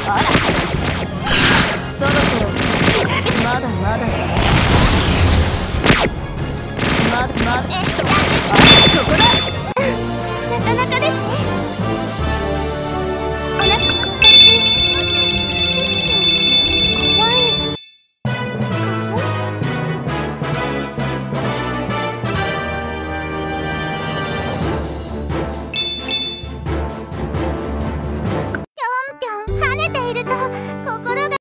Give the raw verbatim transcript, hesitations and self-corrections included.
あら、そろそろまだまだまだまだえそあそこだなかなかですね。お腹の先ちょっと怖い。ぴょんぴょん跳ねていると